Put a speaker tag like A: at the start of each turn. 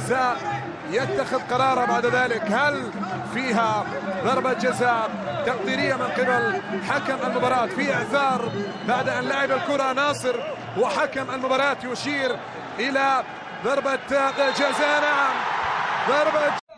A: سيتخذ قراره بعد ذلك. هل فيها ضربة جزاء تقديرية من قبل حكم المباراة في إعذار بعد أن لعب الكرة ناصر، وحكم المباراة يشير إلى ضربة جزاء. نعم، ضربة